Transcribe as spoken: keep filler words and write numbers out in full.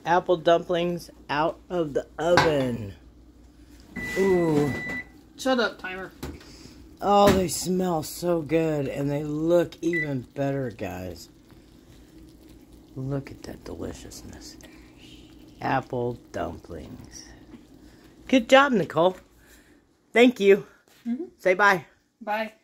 apple dumplings out of the oven. Ooh. Shut up, timer. Oh, they smell so good, and they look even better, guys. Look at that deliciousness. Apple dumplings. Good job, Nicole. Thank you. Mm-hmm. Say bye. Bye.